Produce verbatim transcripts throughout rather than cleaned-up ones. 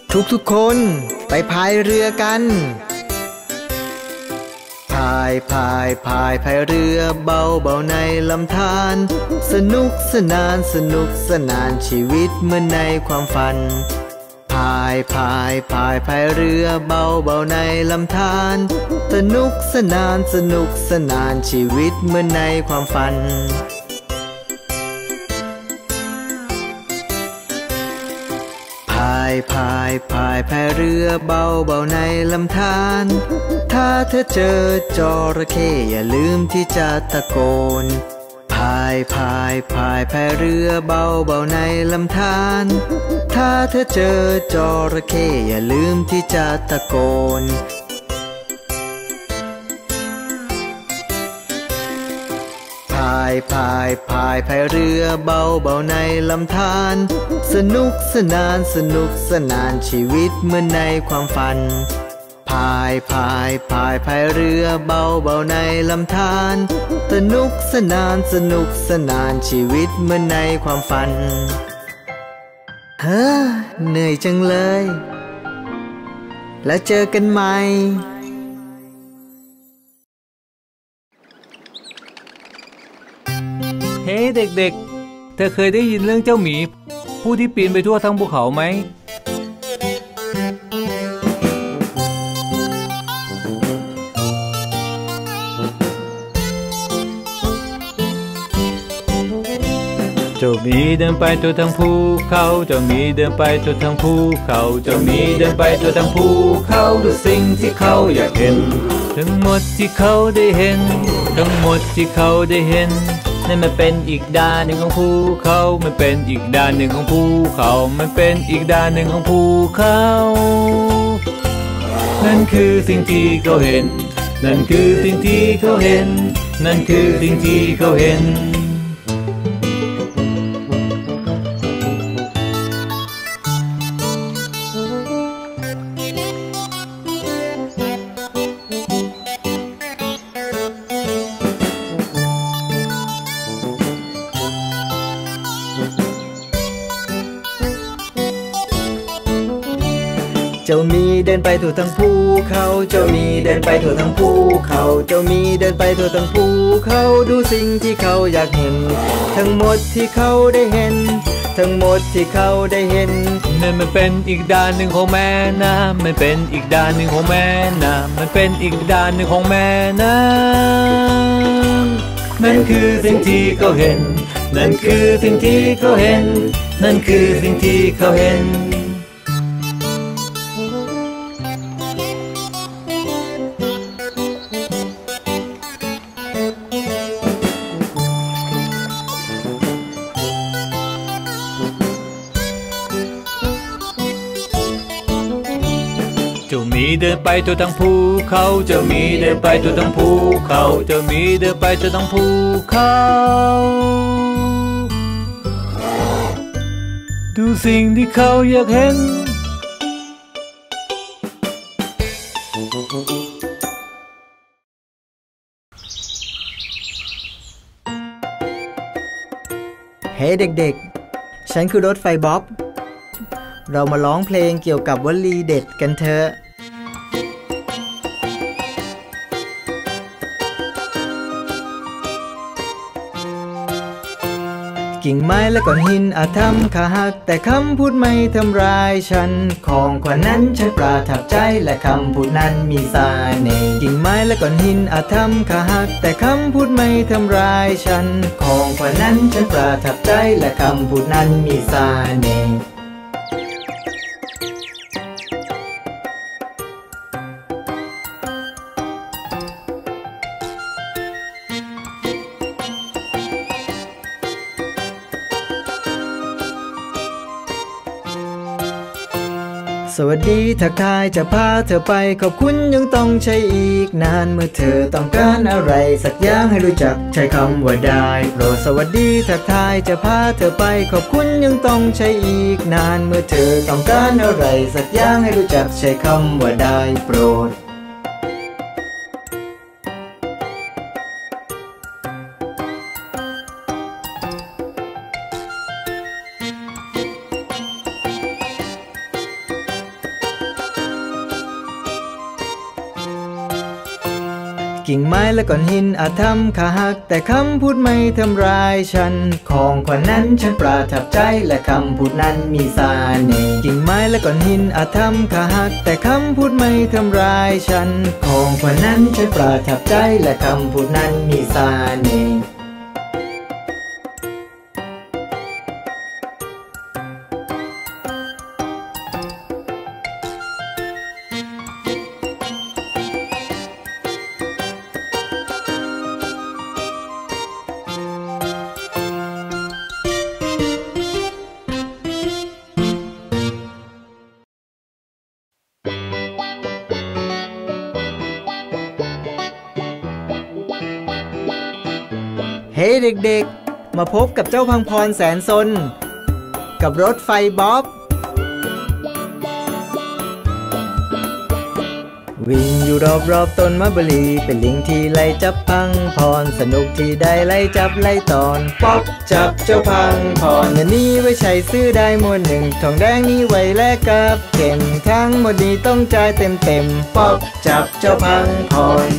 ทุกๆคนไปพายเรือกันพายพายพายพายเรือเบาเบาในลำธารสนุกสนานสนุกสนานชีวิตเหมือนในความฝันพายพายพายพายเรือเบาเบาในลำธารสนุกสนานสนุกสนานชีวิตเหมือนในความฝันพายพายพายพายเรือเบาเบาในลำธารถ้าเธอเจอจระเข้อย่าลืมที่จะตะโกนพายพายพายพายเรือเบาเบาในลำธารถ้าเธอเจอจระเข้อย่าลืมที่จะตะโกนพายพายพายพายเรือเบาเบาในลำธารสนุกสนานสนุกสนานชีวิตเหมือนในความฝันพายพายพายพายเรือเบาเบาในลำธารสนุกสนานสนุกสนานชีวิตเหมือนในความฝันเฮ้อเหนื่อยจังเลยแล้วเจอกันใหม่เฮ้ hey, เด็กๆเธอเคยได้ยินเรื่องเจ้าหมีผู้ที่ปีนไปทั่วทั้งภูเขาไหมเจ้าหมีเดินไปทั่วทั้งภูเขาเจ้าหมีเดินไปทั่วทั้งภูเขาเจ้าหมีเดินไปทั่วทั้งภูเขาดูสิ่งที่เขาอยากเห็นทั้งหมดที่เขาได้เห็นทั้งหมดที่เขาได้เห็นนั่นมันเป็นอีกด้านหนึ่งของภูเขามันเป็นอีกด้านหนึ่งของภูเขามันเป็นอีกด้านหนึ่งของภูเขานั่นคือสิ่งที่เขาเห็นนั่นคือสิ่งที่เขาเห็นนั่นคือสิ่งที่เขาเห็นเจ้ามีเดินไปทั่วทั้งภูเขาเจ้ามีเดินไปทั่วทั้งภูเขาเจ้ามีเดินไปทั่วทั้งภูเขาดูสิ่งที่เขาอยากเห็นทั้งหมดที่เขาได้เห็นทั้งหมดที่เขาได้เห็นนั่นมันเป็นอีกด้านหนึ่งของแม่น้ำมันเป็นอีกด้านหนึ่งของแม่น้ำมันเป็นอีกด้านหนึ่งของแม่น้ำนั่นคือสิ่งที่เขาเห็นนั่นคือสิ่งที่เขาเห็นนั่นคือสิ่งที่เขาเห็นเจ้าหมีเดินไปทั่วทั้งภูเขาเจ้าหมีเดินไปทั่วทั้งภูเขาเจ้าหมีเดินไปทั่วทั้งภูเขาดูสิ่งที่เขาอยากเห็นเฮ้เด็กๆฉันคือรถไฟบ๊อบเรามาร้องเพลงเกี่ยวกับวลีเด็ดกันเถอะกิ่งไม้และก้อนหินอาจทำขาหักแต่คำพูดไม่ทำร้ายฉันของขวัญนั้นฉันประทับใจและคำพูดนั้นมีเสน่ห์กิ่งไม้และก้อนหินอาจทำขาหักแต่คำพูดไม่ทำร้ายฉันของขวัญนั้นฉันประทับใจและคำพูดนั้นมีเสน่ห์สวัสดีทักทายจะพาเธอไปขอบคุณยังต้องใช้อีกนานเมื่อเธอต้องการอะไรสักอย่างให้รู้จักใช้คำว่าได้โปรดสวัสดีทักทายจะพาเธอไปขอบคุณยังต้องใช้อีกนานเมื่อเธอต้องการอะไรสักอย่างให้รู้จักใช้คำว่าได้โปรด สกิ่งไม้และก้อนหินอาจทำข้าหักแต่คำพูดไม่ทำร้ายฉันของขวัญนั้นฉันประทับใจและคำพูดนั้นมีเสน่ห์กิ่งไม้และก้อนหินอาจทำข้าหักแต่คำพูดไม่ทำร้ายฉันของขวัญนั้นฉันประทับใจและคำพูดนั้นมีเสน่ห์เฮ้ hey เด็กๆมาพบกับเจ้าพังพรแสนซนกับรถไฟบ๊อบวิ่งอยู่รอบๆต้นมะบลีเป็นลิงที่ไล่จับพังพรสนุกที่ได้ไล่จับไล่ตอนป๊อบจับเจ้าพังพรเงินนี้ไว้ใช้ซื้อได้หมดหนึ่งทองแดงนี้ไว้แลกกับเข็มทั้งหมดนี้ต้องจ่ายเต็มๆป๊อบจับเจ้าพังพร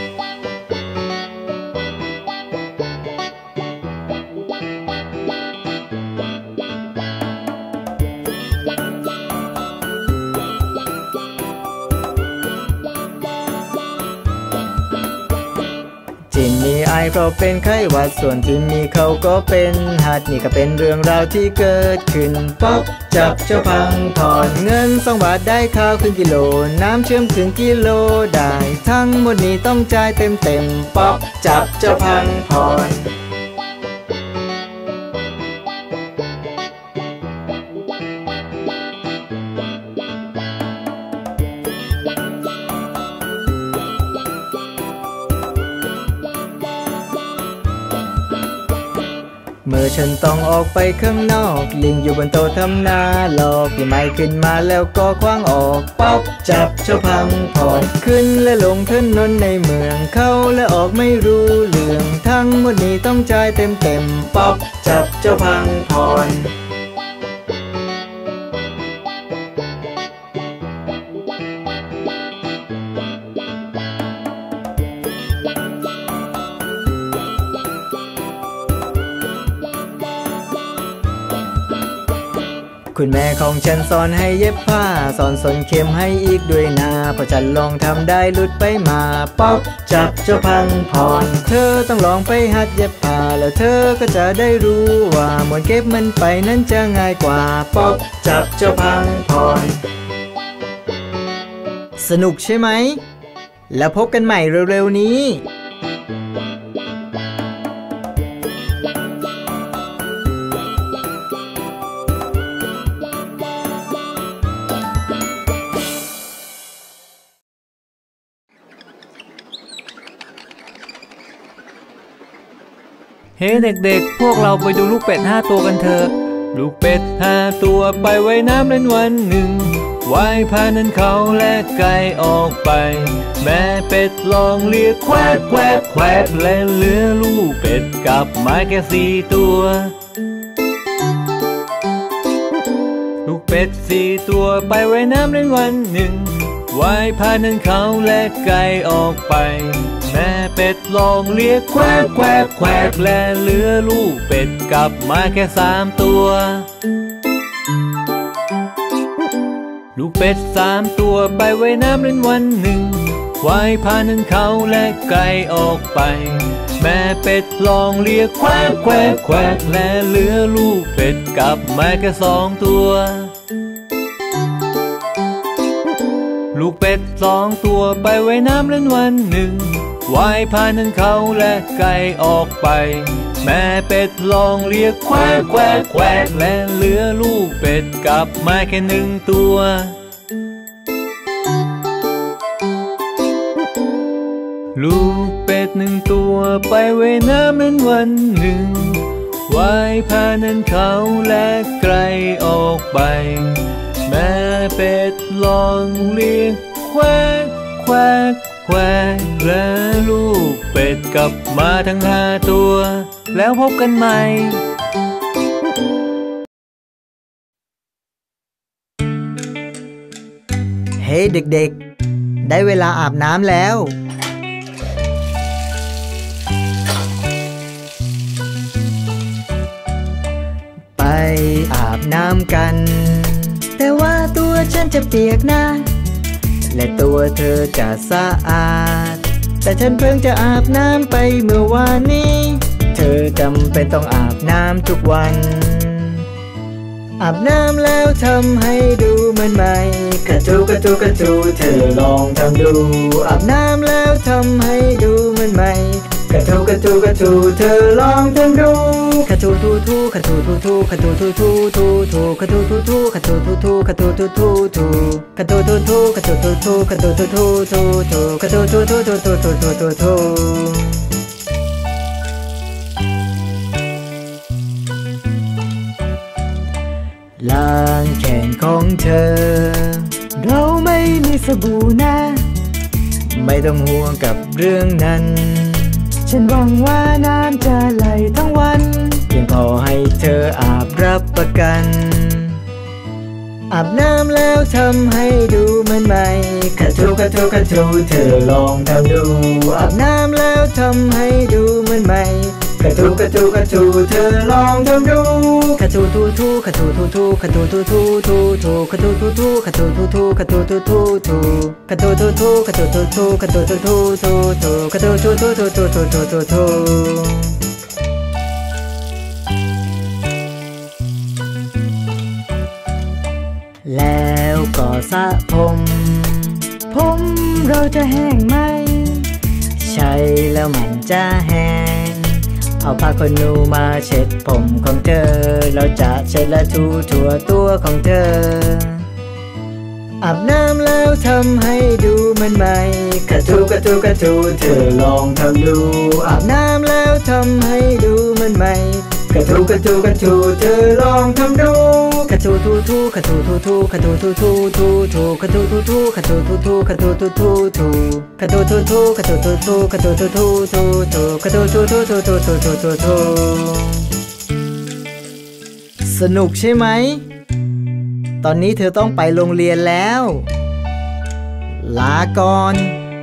จินมีไอเพราะเป็นไข้หวัดส่วนที่มีเขาก็เป็นหัดนี่ก็เป็นเรื่องราวที่เกิดขึ้นป๊อบจับเจ้าพังพรเงินสองบาทได้ข้าวครึ่งกิโลน้ำเชื่อมถึงกิโลได้ทั้งหมดนี้ต้องจ่ายเต็มเต็มป๊อบจับเจ้าพังพรเมื่อฉันต้องออกไปข้างนอกลิงอยู่บนโต๊ะทำนาหลอกที่ไม่ขึ้นมาแล้วก็คว้างออกป๊อบจับเจ้าพังพรขึ้นและลงถนนในเมืองเข้าและออกไม่รู้เรื่องทั้งหมดนี้ต้องจ่ายเต็มเต็มป๊อบจับเจ้าพังพรคุณแม่ของฉันสอนให้เย็บผ้าสอนสนเข็มให้อีกด้วยนะพอฉันลองทำได้หลุดไปมาป๊อบจับเจ้าพังพรเธอต้องลองไปหัดเย็บผ้าแล้วเธอก็จะได้รู้ว่าหมวนเก็บมันไปนั้นจะง่ายกว่าป๊อบจับเจ้าพังพรสนุกใช่ไหมแล้วพบกันใหม่เร็วๆนี้เฮ้ hey เด็กๆพวกเราไปดูลูกเป็ดห้าตัวกันเถอะลูกเป็ดห้าตัวไปไว้น้ำเล่นวันหนึ่งว่ายพานั้นเขาและไก่ออกไปแม่เป็ดลองเรียกแควกแควกแควกและเหลือลูกเป็ดกลับมาแค่สี่ตัวลูกเป็ดสี่ตัวไปไว้น้ำเล่นวันหนึ่งว่ายพานั้นเขาและไก่ออกไปแม่เป็ดลองเรียกแควกแควกแควกและเหลือลูกเป็ดกลับมาแค่สามตัวลูกเป็ดสามตัวไปไว้น้ำเล่นวันหนึ่งว่ายพานั้นเขาและไก่ออกไปแม่เป็ดลองเรียกแควกแควกแควกและเหลือลูกเป็ดกลับมาแค่สองตัวลูกเป็ดสองตัวไปไว้น้ำเล่นวันหนึ่งว่ายพานั้นเขาและไก่ออกไปแม่เป็ดลองเรียกแควกแควกแควกและเหลือลูกเป็ดกลับมาแค่หนึ่งตัวลูกเป็ดหนึ่งตัวไปไว้น้ำนั้นวันหนึ่งว่ายพานั้นเขาและไก่ออกไปแม่เป็ดลองเรียกแควกแควกแควกและลูกเป็ดกลับมาทั้งห้าตัวแล้วพบกันใหม่เฮ้ hey เด็กๆได้เวลาอาบน้ำแล้วบน้ำกันแต่ว่าตัวฉันจะเปียกนะและตัวเธอจะสะอาดแต่ฉันเพิ่งจะอาบน้ำไปเมื่อวานนี้เธอจำเป็นต้องอาบน้ำทุกวันอาบน้ำแล้วทำให้ดูเหมือนใหม่กระจูกระจูกระจูเธอลองทำดูอาบน้ำแล้วทำให้ดูเหมือนใหม่กระจูกระจูกระจูเธอลองทำดูกระจูทูทูกระจูทูทูกระจูทูทูทูทูกระจูทูทูกระจูทูทูกระจูทูทูทูกระจูทูทูกระจูทูทูกระจูทูทูทูทูกระจูทูทูทูทูทูทูทูทูล้างแขนของเธอเราไม่มีสบู่นะไม่ต้องห่วงกับเรื่องนั้นฉันหวังว่าน้ำจะไหลทั้งวันเพียงพอให้เธออาบรับประกันอาบน้ำแล้วทำให้ดูเหมือนใหม่กระจูกระจูกระจูเธอลองทำดูอาบน้ำแล้วทำให้ดูเหมือนใหม่กระจูกระจูกระจูเธอลองทำดูกระจูทูทูกระจูทูทูกระจูทูทูทูทูกระจูทูทูกระจูทูทูกระจูทูทูทูกระจูทูทูกระจูทูทูกระจูทูทูทูทูกระจูทูทูทูทูทูทูทูทูแล้วก็สระผมผมเราจะแห้งไหมใช่แล้วมันจะแห้งเอาผ้าขนหนูมาเช็ดผมของเธอเราจะเช็ดและถูทั่วตัวของเธออาบน้ำแล้วทำให้ดูเหมือนใหม่กระจูกระจูกระจูเธอลองทำดูอาบน้ำแล้วทำให้ดูเหมือนใหม่กระจูกระจูกระจูเธอลองทำดูกระจูทูทูกระจูทูทูกระจูทูทูทูทูกระจูทูทูกระจูทูทูกระจูทูทูทูกระจูทูทูกระจูทูทูกระจูทูทูทูทูกระจูทูทูทูทูทูทูทูทูสนุกใช่ไหมตอนนี้เธอต้องไปโรงเรียนแล้วลาก่อน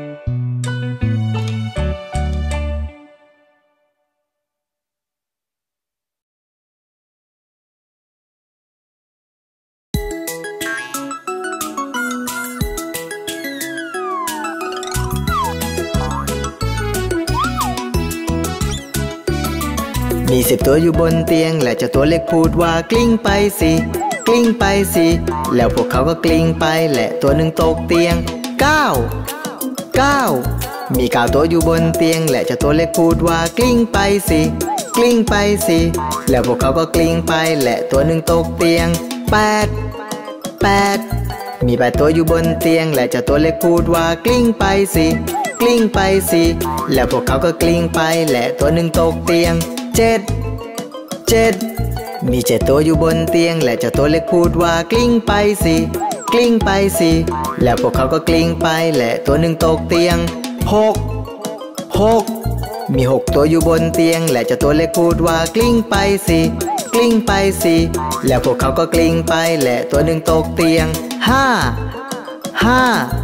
มีสิบตัวอยู่บนเตียงและเจ้าตัวเล็กพูดว่ากลิ้งไปสิกลิ้งไปสิแล้วพวกเขาก็กลิ้งไปและตัวหนึ่งตกเตียงเก้าเก้ามีเก้าตัวอยู่บนเตียงและเจ้าตัวเล็กพูดว่ากลิ้งไปสิกลิ้งไปสิแล้วพวกเขาก็กลิ้งไปและตัวหนึ่งตกเตียงแปดแปดมีแปดตัวอยู่บนเตียงและเจ้าตัวเล็กพูดว่ากลิ้งไปสิกลิ้งไปสิแล้วพวกเขาก็กลิ้งไปและตัวหนึ่งตกเตียงเจ็ดเจ็ดมีเจ็ดตัวอยู่บนเตียงและเจ้าตัวเล็กพูดว่ากลิ้งไปสิกลิ้งไปสิแล้วพวกเขาก็กลิ้งไปและตัวหนึ่งตกเตียงหกหกมีหกตัวอยู่บนเตียงและเจ้าตัวเล็กพูดว่ากลิ้งไปสิกลิ้งไปสิแล้วพวกเขาก็กลิ้งไปและตัวหนึ่งตกเตียงห้าห้า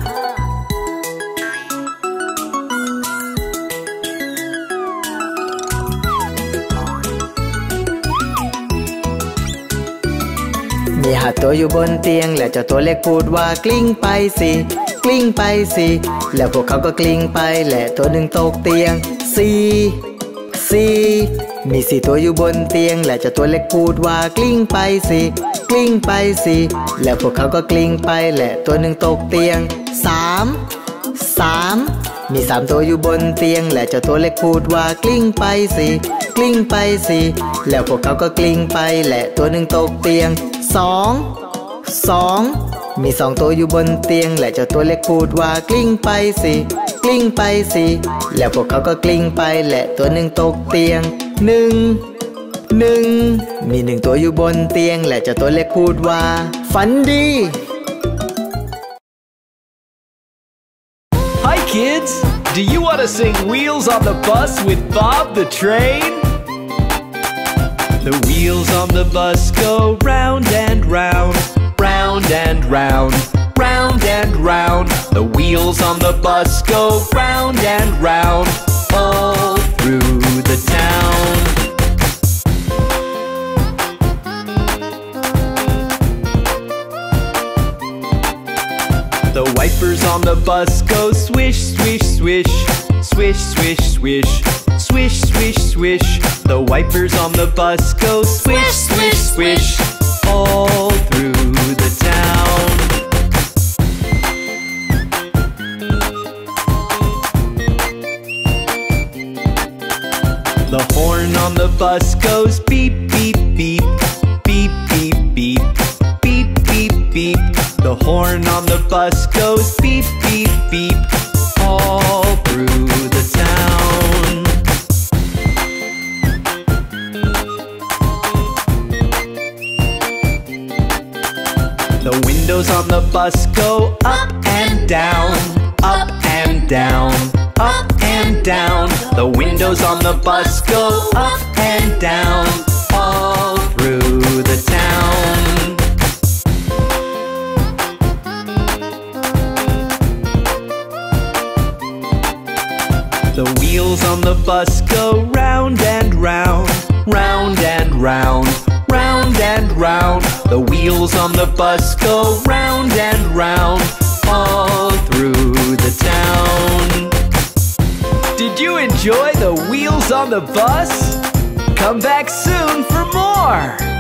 มีห้าตัวอยู่บนเตียงและเจ้าตัวเล็กพูดว่ากลิ้งไปสิกลิ้งไปสิแล้วพวกเขาก็กลิ้งไปและตัวหนึ่งตกเตียงสี่สี่มีสี่ตัวอยู่บนเตียงและเจ้าตัวเล็กพูดว่ากลิ้งไปสิกลิ้งไปสิแล้วพวกเขาก็กลิ้งไปและตัวหนึ่งตกเตียงสามสามมีสามตัวอยู่บนเตียงและเจ้าตัวเล็กพูดว่ากลิ้งไปสิกลิ้งไปสิแล้วพวกเขาก็กลิ้งไปและตัวหนึ่งตกเตียงสองสองมีสองตัวอยู่บนเตียงและเจ้าตัวเล็กพูดว่ากลิ้งไปสิกลิ้งไปสิแล้วพวกเขาก็กลิ้งไปและตัวหนึ่งตกเตียงหนึ่งหนึ่งมีหนึ่งตัวอยู่บนเตียงและเจ้าตัวเล็กพูดว่าฝันดี Hi kids! Do you want to sing Wheels on the Bus with Bob the Train? The wheels on the bus go round and round, round and round, round and round. The wheels on the bus go round and round, all through the town. bus go swish, swish, swish. Swish, swish, swish. Swish, swish, swish. The wipers on the bus go swish, swish, swish. All through the town. The horn on the bus goes beep, beep, beep. Beep, beep, beep. Beep, beep, beep. The horn on the bus goes beep, beep, beep. All through the town. The windows on the bus go up and down. Up and down. Up and down. The windows on the bus go up and down. All through the town. The wheels on the bus go round and round. Round and round. Round and round. The wheels on the bus go round and round. All through the town. Did you enjoy the Wheels on the Bus? Come back soon for more!